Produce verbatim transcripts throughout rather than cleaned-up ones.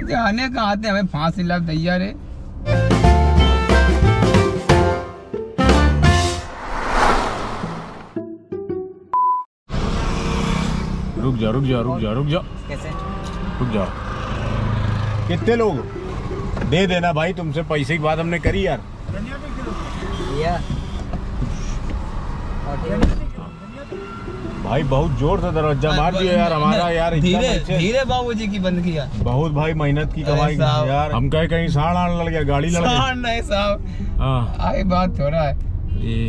जाने का आते हमें फांसी लग तैयार है। रुक जा रुक जा रुक जा रुक जा कैसे रुक जाओ। कितने लोग दे देना भाई, तुमसे पैसे की बात हमने करी यार। भाई बहुत जोर से दरवाजा मार दिया यार हमारा यार। धीरे धीरे बाबूजी की बंद किया। बहुत भाई मेहनत की कमाई यार। हम कहे कहीं साढ़ आने लग गया, गाड़ी लड़ गई। नहीं साहब, हाँ आई बात थोड़ा है। ये,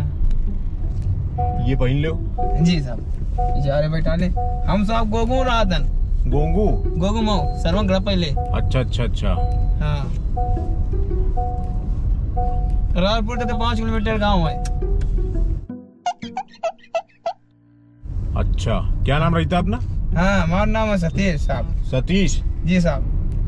ये पहन लो जी साहब। इशारे बैठाने हम साहब गोगू रातन गोंगू गोगू मऊ सर्वं ग्रह पहले। अच्छा अच्छा अच्छा हाँ, रायपुर से तो पाँच किलोमीटर गांव है। अच्छा, क्या नाम रहता अपना? हाँ, हमारा नाम है सतीश साहब। सतीश जी साहब।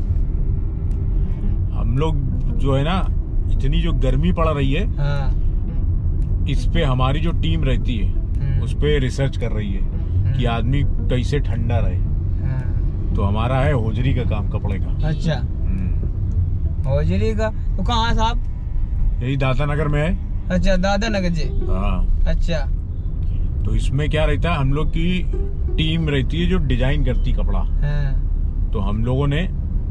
हम लोग जो है ना, इतनी जो गर्मी पड़ रही है, हाँ, इस पे हमारी जो टीम रहती है उस पे रिसर्च कर रही है कि आदमी कैसे ठंडा रहे। हाँ। तो हमारा है होजरी का काम, कपड़े का। अच्छा, होजरी का तो कहाँ है साहब? यही दाता नगर में है। अच्छा, दादा नगर जी। हाँ। अच्छा, तो इसमें क्या रहता है, हम लोग की टीम रहती है जो डिजाइन करती कपड़ा। हाँ। तो हम लोगों ने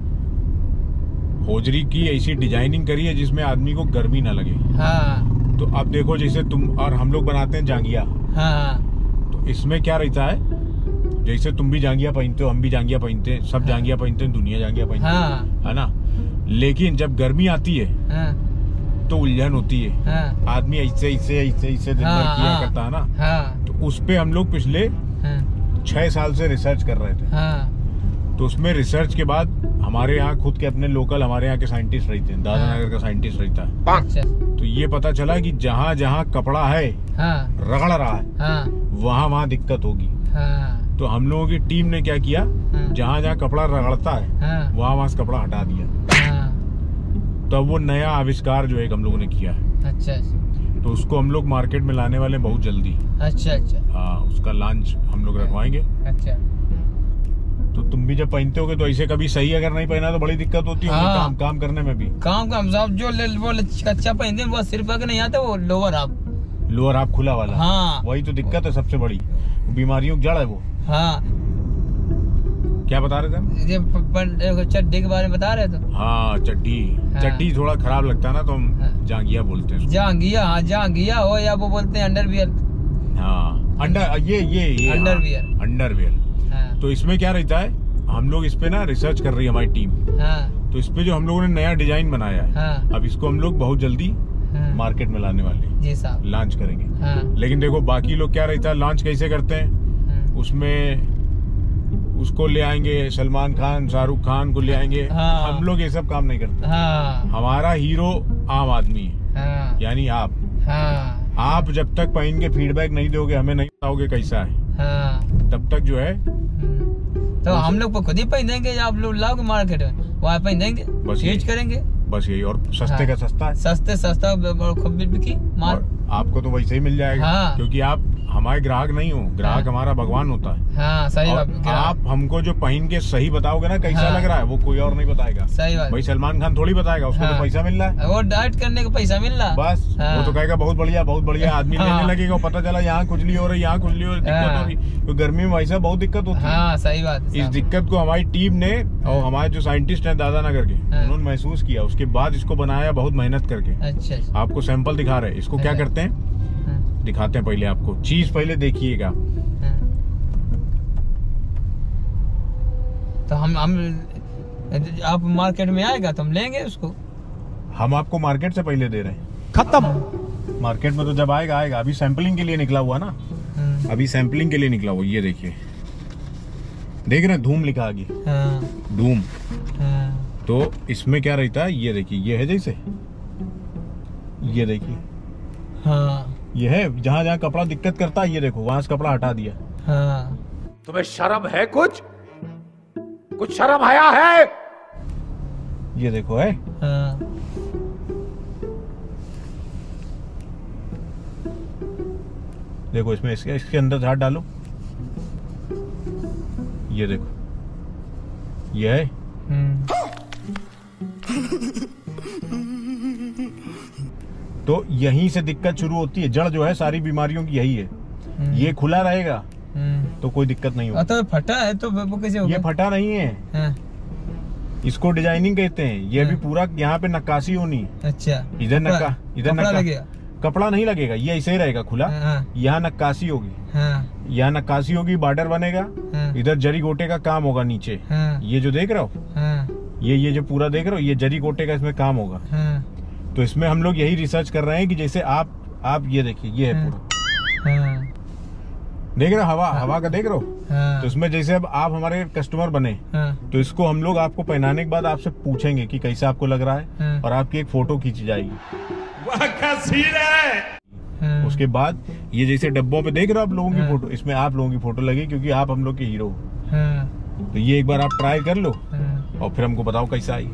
होजरी की ऐसी डिजाइनिंग करी है जिसमें आदमी को गर्मी ना लगे। हाँ। तो अब देखो, जैसे तुम और हम लोग बनाते हैं जांगिया। हाँ। तो इसमें क्या रहता है, जैसे तुम भी जांगिया पहनते हो, हम भी जांगिया पहनते हैं, सब जांगिया पहनते हैं, दुनिया जांगिया पहनते हाँ। है ना। लेकिन जब गर्मी आती है हाँ। तो उलझन होती है। हाँ। आदमी ऐसे ऐसे ऐसे ऐसे दिन हाँ, भर किया हाँ, करता है ना। हाँ। तो उस पे हम लोग पिछले हाँ, छह साल से रिसर्च कर रहे थे। हाँ। तो उसमें रिसर्च के बाद हमारे यहाँ खुद के अपने लोकल हमारे यहाँ के साइंटिस्ट रहते हैं, दादा नगर का साइंटिस्ट रहता है। अच्छा। तो ये पता चला कि जहाँ जहाँ कपड़ा है, हाँ, रगड़ रहा है, हाँ, वहाँ वहाँ दिक्कत होगी। हाँ। तो हम लोगों की टीम ने क्या किया, हाँ। जहाँ जहाँ कपड़ा रगड़ता है हाँ। वहाँ वहाँ से कपड़ा हटा दिया। हाँ। तो अब वो नया आविष्कार जो है हम लोगों ने किया है। अच्छा, तो उसको हम लोग मार्केट में लाने वाले बहुत जल्दी। अच्छा, अच्छा। हाँ, उसका लॉन्च हम लोग रखवाएंगे। अच्छा। तो तुम भी जब पहनते होगे तो ऐसे कभी सही अगर नहीं पहना तो बड़ी दिक्कत होती है। हाँ। काम काम करने में भी। काम काम साहब जो ले वो कच्चा पहनते हैं वो सिर्फ का नहीं आता, वो लोअर आप लोअर हाफ खुला वाला। हाँ। वही तो दिक्कत है सबसे बड़ी, बीमारियों की जड़ है वो। हाँ। क्या बता रहे थे हम? ये चड्डी के बारे में बता रहे थे। हाँ, चड्डी। हाँ। चड्डी थोड़ा खराब लगता है ना, तो हम हाँ। जांगिया बोलते हैं। जांगिया, हाँ, जांगिया हो या वो बोलते हैं अंडरवियर। हाँ, अंडर ये ये ये अंडरवियर। अंडरवियर। हाँ। तो इसमें क्या रहता है, हम लोग इस पे ना रिसर्च कर रही है हमारी टीम। हाँ। तो इस पे जो हम लोगों ने नया डिजाइन बनाया है, हाँ। अब इसको हम लोग बहुत जल्दी हाँ। मार्केट में लाने वाले हैं। जी साहब। लॉन्च करेंगे। हाँ। लेकिन देखो बाकी लोग क्या रहता है, लॉन्च कैसे करते हैं, हाँ। उसमें उसको ले आएंगे, सलमान खान शाहरुख खान को ले आएंगे। हाँ। हम लोग ये सब काम नहीं करते। हाँ। हमारा हीरो आम आदमी है, हाँ। यानी आप। हाँ। आप जब तक पहन के फीडबैक नहीं दोगे, हमें नहीं बताओगे कैसा है, हाँ। तब तक जो है तो हम लोग खुद ही पहनेंगे या आप लोग लाओगे मार्केट में, वहाँ पहनेंगे, बस चेंज करेंगे। बस यही। और सस्ते हाँ। का सस्ता है, सस्ते सस्ता खूब बिकी माल। और आपको तो वैसे ही मिल जाएगा। हाँ। क्योंकि आप हमारे ग्राहक नहीं हो, ग्राहक हाँ। हमारा भगवान होता है। हाँ, सही और बात। आप हमको जो पहन के सही बताओगे ना कैसा हाँ। लग रहा है, वो कोई और नहीं बताएगा। सही बात। भाई सलमान खान थोड़ी बताएगा, उसको हाँ। तो पैसा मिल रहा है। वो डाइट करने का पैसा मिल रहा। बस हाँ। वो तो कहेगा बहुत बढ़िया बहुत बढ़िया, आदमी हाँ। लेने लगेगा, पता चला यहाँ खुजली हो रही, यहाँ खुजली हो रही, दिक्कत हाँ। हो रही। तो गर्मी में वैसा बहुत दिक्कत होती है। हाँ, सही बात है इस साहब। दिक्कत को हमारी टीम ने और हमारे जो साइंटिस्ट हैं दादा नगर के, हाँ। उन्होंने महसूस किया। उसके बाद इसको बनाया बहुत मेहनत करके। अच्छा, अच्छा। आपको सैंपल दिखा रहे हैं। इसको क्या हाँ। करते हैं, हाँ। दिखाते हैं पहले आपको। चीज पहले देखिएगा। हाँ। तो हम हम आप मार्केट में आएगा तो हम लेंगे उसको। हम आपको मार्केट से पहले दे रहे हैं। खत्म। मार्केट में तो जब आएगा आएगा। अभी सैंपलिंग के लिए निकला हुआ ना, हाँ। अभी सैंपलिंग के लिए निकला हुआ। ये देखिए, देख रहे हैं, धूम लिखा आगे, हाँ। धूम। हाँ। तो इसमें क्या रहता है, ये देखिए, ये है जैसे, ये देखिए, हाँ। ये है जहां जहां कपड़ा दिक्कत करता है, ये देखो वहां से कपड़ा हटा दिया। हाँ। तुम्हें शर्म है, कुछ कुछ शर्म आया है? ये देखो है। हाँ। देखो इसमें इसके इसके अंदर हाथ डालो, ये देखो, ये है। तो यहीं से दिक्कत शुरू होती है। जड़ जो है सारी बीमारियों की यही है। ये खुला रहेगा तो कोई दिक्कत नहीं होगी। तो फटा है तो वो कैसे होगा? ये फटा नहीं है। हाँ। इसको डिजाइनिंग कहते हैं। ये हाँ। भी पूरा यहाँ पे नक्काशी होनी है। अच्छा। इधर नक्का इधर नक्का कपड़ा नहीं लगेगा, ये ऐसे ही रहेगा खुला। हाँ। यहाँ नक्काशी होगी। हाँ। यहाँ नक्काशी होगी, बॉर्डर बनेगा। हाँ। इधर जरी गोटे का काम होगा नीचे। हाँ। ये जो देख रहे हो, हाँ। ये ये जो पूरा देख रहे हो, ये जरी गोटे का इसमें काम होगा। हाँ। तो इसमें हम लोग यही रिसर्च कर रहे हैं कि जैसे आप आप ये देखिए, ये है पूरा। हाँ। देख रहे हो हवा, हाँ। हवा का देख रहे हो। हाँ। तो इसमें जैसे अब आप हमारे कस्टमर बने। हाँ। तो इसको हम लोग आपको पहनाने के बाद आपसे पूछेंगे कि कैसा आपको लग रहा है। हाँ। और आपकी एक फोटो खींची जाएगी। हाँ। उसके बाद ये जैसे डब्बों पे देख रहे हो आप लोगों की फोटो, इसमें आप लोगों की फोटो लगी क्योंकि आप हम लोग के हीरो हो। हाँ। तो ये एक बार आप ट्राई कर लो। हाँ। और फिर हमको बताओ कैसा आई।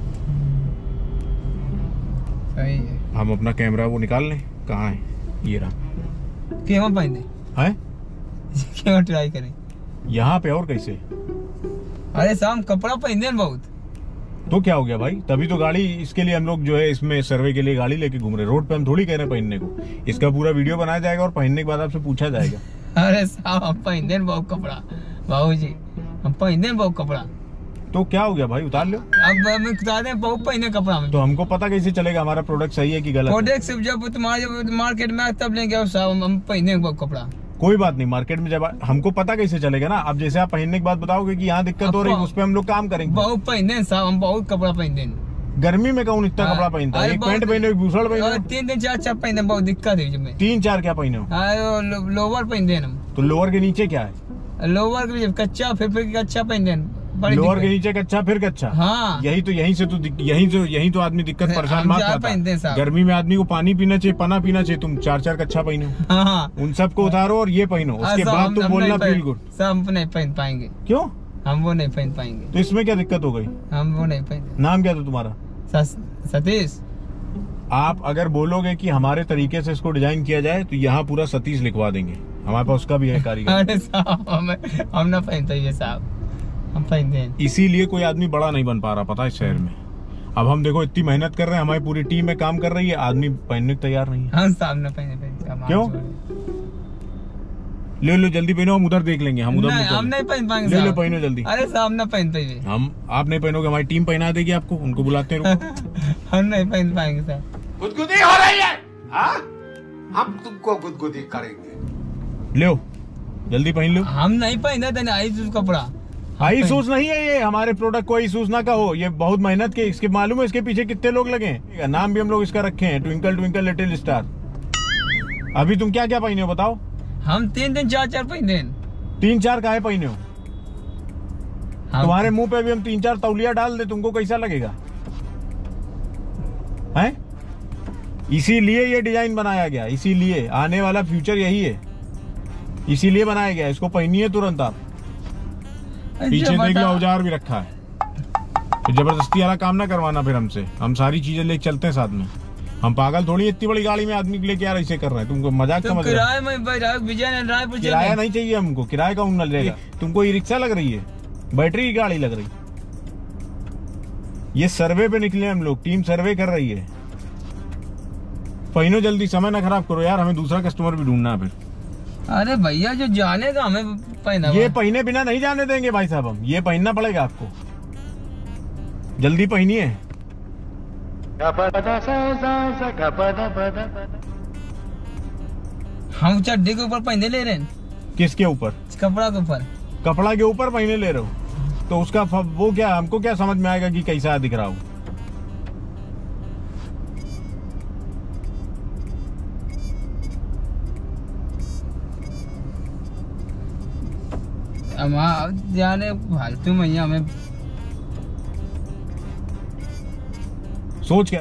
सही है। हम अपना कैमरा वो निकाल लें, कहाँ है? ये रहा। क्यों पहने हैं? क्यों ट्राई करें यहाँ पे? और कैसे? अरे शाम कपड़ा पहने बहुत। तो क्या हो गया भाई? तभी तो गाड़ी, इसके लिए हम लोग जो है इसमें सर्वे के लिए गाड़ी लेके घूम रहे। रोड पे हम थोड़ी कह रहे हैं पहनने को। इसका पूरा वीडियो बनाया जाएगा और पहनने के बाद आपसे पूछा जाएगा। अरे साहब हम पहनते बहुत कपड़ा बाबू जी, हम पहनते बहुत कपड़ा। तो क्या हो गया भाई? उतार लो। अब हम उतार दें बहुत पहने कपड़ा में। तो हमको पता कैसे चलेगा हमारा प्रोडक्ट सही है कि गलत? प्रोडक्ट सिर्फ जब तुम्हारे मार्केट में तब लेंगे साहब हम पहने बहुत कपड़ा। कोई बात नहीं, मार्केट में जब हमको पता कैसे चलेगा ना? अब जैसे आप पहनने के बाद बताओगे कि यहाँ दिक्कत हो रही है, उस पर हम लोग काम करेंगे। बहुत पहने साहब, हम बहुत कपड़ा पहनते हैं। गर्मी में कौन इतना कपड़ा पहनता है? एक पैंट पहने, एक बूसड़ पहने, तीन दिन चार चार पहने, बहुत दिक्कत है। तीन चार क्या पहने हो? लोअर पहनते हैं हम। तो लोअर के नीचे क्या है? लोअर के कच्चा, फिर फिर कच्चा पहनते हैं। लोअर के नीचे कच्चा फिर कच्चा। हाँ। यही तो यहीं से तो यहीं तो यहीं तो आदमी दिक्कत परेशान मत आता। गर्मी में आदमी को पानी पीना चाहिए, पना पीना चाहिए। तुम चार चार कच्चा पहनो। हाँ। उन सबको उतारो और ये पहनो, उसके बाद तुम बोलना फील गुड। सब हम नहीं पहन पाएंगे। क्यों? हम वो नहीं पहन पाएंगे। तो इसमें क्या दिक्कत हो गई? हम वो नहीं पहन। नाम क्या था तुम्हारा? सतीश। आप अगर बोलोगे कि हमारे तरीके से इसको डिजाइन किया जाए तो यहाँ पूरा सतीश लिखवा देंगे। हमारे पास उसका भी है कारीगर। अरे साहब हम ना पहनते ये साहब, हम पहनते हैं। इसीलिए कोई आदमी बड़ा नहीं बन पा रहा, पता है शहर में। अब हम देखो इतनी मेहनत कर रहे हैं, हमारी पूरी टीम में काम कर रही है, आदमी पहनने को तैयार नहीं है। हाँ साहब ना पहने, पहने। क्यों? ले लो जल्दी पहनो, हम उधर देख लेंगे। हम उधर हम नहीं पहन पाएंगे। ले लो पहनो जल्दी। अरे साहब ना पहन पाएंगे हम। आप नहीं पहनोगे, हमारी टीम पहना देगी आपको। उनको बुलाते हैं। हम नहीं पहन पाएंगे साहब। गुदगुदी हो रही है। हाँ? हम तुमको गुदगुदी करेंगे। लो जल्दी पहन लो। हम नहीं पहनते आई कपड़ा। आई सूस नहीं है ये, हमारे प्रोडक्ट को आई सूस ना कहो। ये बहुत मेहनत के, इसके मालूम है इसके पीछे कितने लोग लगे हैं। नाम भी हम लोग इसका रखे हैं, ट्विंकल ट्विंकल लिटिल स्टार। अभी तुम क्या क्या पहने हो बताओ? हम तीन दिन चार चार पहने। तीन चार काहे पहने हो? तुम्हारे मुंह पे भी हम तीन चार तौलिया डाल दे, तुमको कैसा लगेगा? हैं? इसीलिए ये डिजाइन बनाया गया, इसीलिए आने वाला फ्यूचर यही है, इसीलिए बनाया गया। इसको पहनिए तुरंत आप। पीछे देख लो औजार भी रखा है। फिर जबरदस्ती वाला काम ना करवाना फिर हमसे। हम सारी चीजें लेके चलते हैं साथ में। हम पागल थोड़ी इतनी बड़ी गाड़ी में आदमी लेके यार ऐसे कर रहे हैं। तुमको मजाक समझ रहे हो? किराया नहीं चाहिए हमको। किराए का उन लेगा। तुमको ई रिक्शा लग रही है, बैटरी की गाड़ी लग रही। ये सर्वे पे निकले हम लोग, टीम सर्वे कर रही है। पहनो जल्दी, समय ना खराब करो यार, हमें दूसरा कस्टमर भी ढूंढना है फिर। अरे भैया जो जानेगा हमें पहना। ये पहने बिना नहीं जाने देंगे भाई साहब हम। ये पहनना पड़ेगा आपको, जल्दी पहनिए। हम चड्डी के ऊपर पहने ले रहे हैं। किसके ऊपर? कपड़ा के ऊपर। कपड़ा के ऊपर पहने ले रहे हो तो उसका वो क्या, हमको क्या समझ में आएगा कि कैसा दिख रहा हो? जाने फालतू मैया हमें सोच क्या?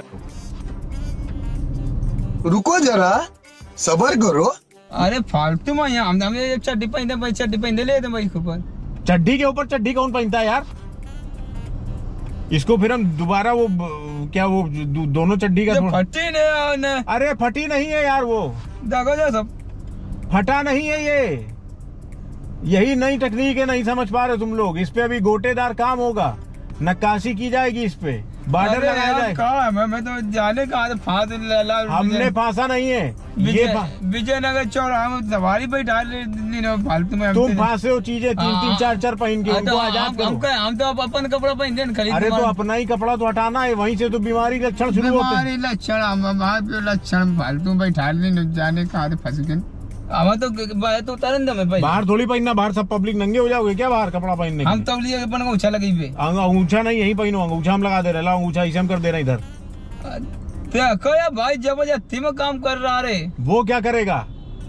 रुको जरा, सबर करो। अरे फालतू मैया हम हमें चड्डी पहनते भाई, चड्डी पहनते ले भाई के ऊपर। चड्डी के ऊपर चड्डी कौन पहनता है यार? इसको फिर हम दोबारा वो क्या वो दो, दोनों चड्डी का फटी नहीं। अरे फटी नहीं है यार, वो देखो जा सब फटा नहीं है। ये यही नई टेक्निक है, नहीं समझ पा रहे तुम लोग। इस पे अभी गोटेदार काम होगा। नक्काशी की जाएगी इस पे, बॉर्डर लगाया जाएगा। मैं, मैं तो जाने का फांस हमने फांसा नहीं है, ये विजयनगर चौराहा में सवारी पे डाल फालतू में तुम फांसे हो चीजें तीन तीन चार चार पहन के उनको आजाद करो। हम तो अपन कपड़ा पहन दे। अरे तो अपना ही कपड़ा तो हटाना है, वहीं से तो बीमारी लक्षण शुरू होते हैं। लक्षण लक्षण फालतू बैठा जाने का फंस गए। हम तो तो तरंद में बाहर थोड़ी पहनना, बाहर सब पब्लिक नंगे हो जाओगे क्या बाहर कपड़ा पहनने? हम तो लिए अपन को ऊंचा लगी पे ऊंचा नहीं यही पहनो, ऊंचा हम लगा दे रहे, ऊंचा इसे हम कर दे रहे इधर। क्या भाई जबरदस्ती में काम कर रहा रे। वो क्या करेगा,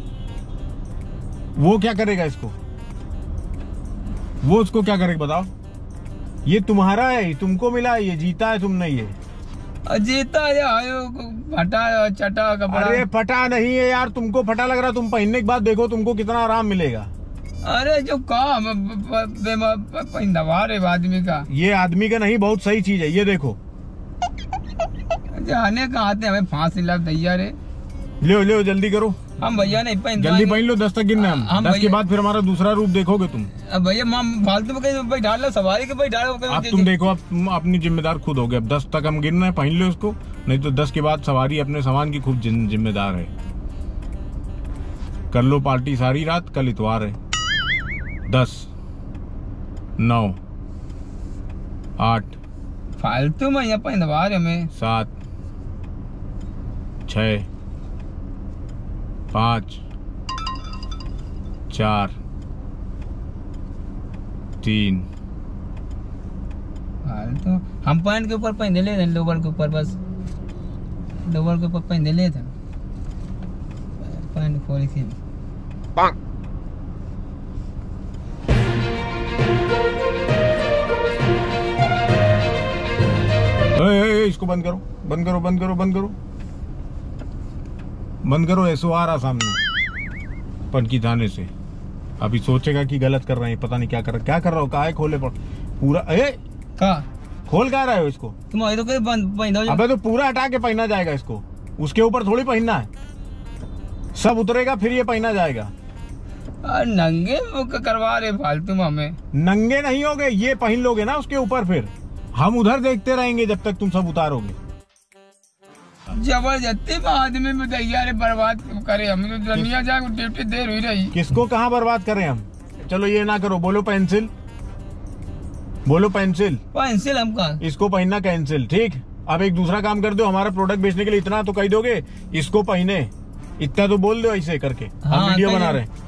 वो क्या करेगा इसको, वो उसको क्या करेगा बताओ? ये तुम्हारा है, तुमको मिला है, ये जीता है, तुम नहीं है। जीता है फटा चटा कपड़ा। अरे फटा नहीं है यार, तुमको फटा लग रहा, तुम पहनने के बाद देखो तुमको कितना आराम मिलेगा। अरे जो काम पैदावार है आदमी का, ये आदमी का नहीं, बहुत सही चीज है, ये देखो। जाने का आते हमें फांसी लग तैयार है। ले ले जल्दी करो। हम भैया नहीं पहन, जल्दी पहन लो, दस तक गिनना हम, हम दस के बाद फिर हमारा दूसरा रूप देखोगे तुम। अब भैया फालतू में कहीं बैठा लो, सवारी के बैठा लो। अब तुम देखो, अब तुम अपनी जिम्मेदार खुद हो गए। अब दस तक हम गिन रहे हैं, पहन लो उसको, नहीं तो दस के बाद सवारी अपने सामान की खूब जिम्मेदार है। कर लो पार्टी सारी रात, कल इतवार है। दस, नौ, आठ, फालतू में यहाँ पैदावार हमें, सात, छः, पाँच, चार, तीन। तो हम पैंट के ऊपर पहन ले थे, लोवर के ऊपर, बस लोवर के ऊपर पहन ले थे, पैंट खोल के। इसको बंद करो, बंद करो, बंद करो, बंद करो, बंद करो। एसओ आ रहा सामने पनकी थाने से। अभी सोचेगा कि गलत कर रहे हैं, पता नहीं क्या कर रहा, क्या कर रहा हो, कहा खोले पर पूरा। ए का खोल कहा रहे हो इसको? तुम तो पहन। अबे तो पूरा हटा के पहना जाएगा इसको, उसके ऊपर थोड़ी पहनना है, सब उतरेगा फिर ये पहना जाएगा। नंगे करवा रहे फालतू में हमें। नंगे नहीं होगे, ये पहन लोगे ना उसके ऊपर, फिर हम उधर देखते रहेंगे जब तक तुम सब उतारोगे। जबरदस्ती आदमी में तैयार बर्बाद करे हम, तो दुनिया जाके ड्यूटी देर हुई रही। किसको कहाँ बर्बाद करें हम? चलो ये ना करो, बोलो पेंसिल, बोलो पेंसिल। पेंसिल हमका, इसको पहनना कैंसिल, ठीक। अब एक दूसरा काम कर दो, हमारा प्रोडक्ट बेचने के लिए इतना तो कह दोगे, इसको पहने, इतना तो बोल दो ऐसे करके। हाँ, हम वीडियो बना रहे हैं।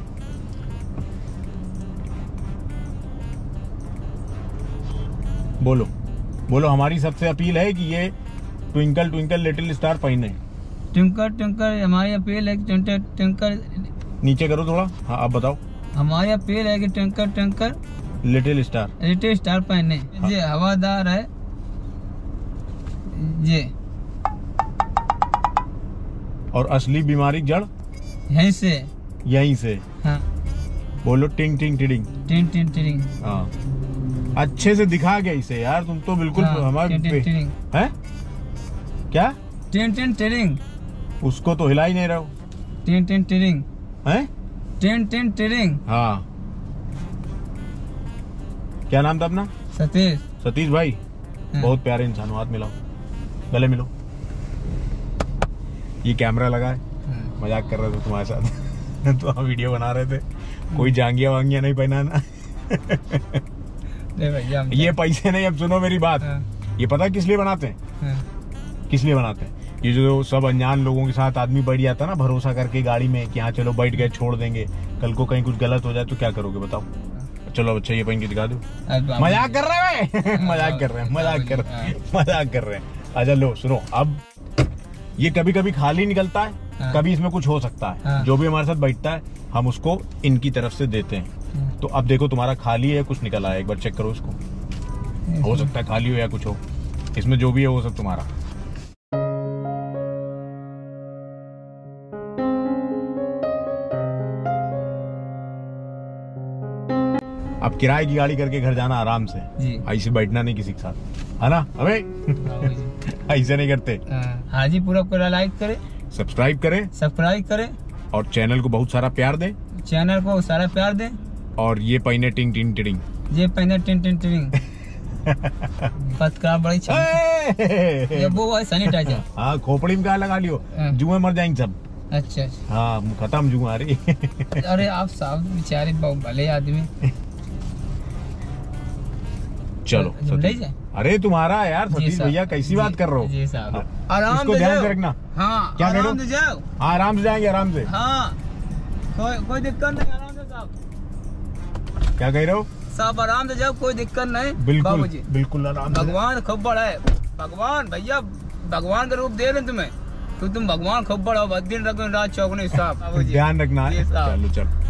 बोलो बोलो, हमारी सबसे अपील है कि ये ट्विंकल ट्विंकल लिटिल स्टार पहने। ट्विंकल ट्विंकल हमारी अपील है कि ट्विंकल ट्विंकल, नीचे करो थोड़ा। हाँ अब बताओ। हमारी अपील है कि twinkle twinkle little star, little star पहने। हाँ। ये हवादार है ये, और असली बीमारी जड़ यहीं से, यहीं से। हाँ। बोलो टिंग टिंग टिडिंग, टिंग टिंग टिडिंग। हाँ अच्छे से दिखा गया इसे यार, तुम तो बिल्कुल हमारे हैं क्या? टिन टिन टिरिंग, उसको तो हिला ही नहीं रहो। टिन टिन टिरिंग हैं? टिन टिन टिरिंग। हाँ क्या नाम था अपना? सतीश। सतीश भाई, हाँ। बहुत प्यारे इंसान हो, हाथ मिलाओ, गले मिलो। ये कैमरा लगा है, हाँ। मजाक कर रहे थे तुम्हारे साथ तो हम वीडियो बना रहे थे, कोई जांगिया वांगिया नहीं पहनाना ये पैसे नहीं। अब सुनो मेरी बात, हाँ। ये पता किस लिए बनाते हैं? हाँ। किस लिए बनाते हैं? ये जो सब अनजान लोगों के साथ आदमी बैठ जाता है ना भरोसा करके गाड़ी में कि हाँ चलो बैठ गए, छोड़ देंगे, कल को कहीं कुछ गलत हो जाए तो क्या करोगे बताओ? चलो अच्छा ये पहन के दिखा दो। मजाक कर रहे हैं मजाक कर रहे हैं मजाक कर रहे हैं मजाक कर रहे हैं। अच्छा लो सुनो, अब ये कभी कभी खाली निकलता है, हाँ। कभी इसमें कुछ हो सकता है, हाँ। जो भी हमारे साथ बैठता है हम उसको इनकी तरफ से देते हैं। हाँ। तो अब देखो तुम्हारा खाली है, कुछ निकला है, एक बार चेक करो इसको, हो सकता है खाली हो या कुछ हो, इसमें जो भी है वो सब तुम्हारा। अब किराए की गाड़ी करके घर जाना आराम से, ऐसे बैठना नहीं किसी के साथ, है ना? अबे ऐसे नहीं करते। हाँ जी, पूरा पूरा लाइक करे, सब्सक्राइब करे, सब्सक्राइब करे, और चैनल को बहुत सारा प्यार दे, चैनल को सारा प्यार दे। और ये पहने टिंग टिंग टिडिंग, ये पहने टिंग टिंग टिडिंग पतका बड़ी छम ये वो है सैनिटाइजर। हाँ खोपड़ी में क्या लगा लियो, जुए मर जाएंगे सब। अच्छा अच्छा हाँ खत्म जुआ आ रही। अरे आप साहब बेचारे बहुत भले आदमी। चलो ले जाए। अरे तुम्हारा यार सतीश भैया कैसी बात कर रहे हो। जी साहब हाँ। आराम इसको ध्यान से रखना। हाँ क्या कह रहे आराम से जाओ। हाँ आराम से जाएंगे आराम से। हाँ कोई कोई दिक्कत नहीं, आराम से साहब। क्या कह रहे हो साहब? आराम से जाओ, कोई दिक्कत नहीं। बिल्कुल बिल्कुल आराम से। भगवान खूब बड़ा है, भगवान भैया भगवान का रूप दे रहे तुम्हें, तो तुम भगवान खूब बड़ा हो। दिन रखो रात चौकने साहब। ध्यान रखना है। चलो चलो।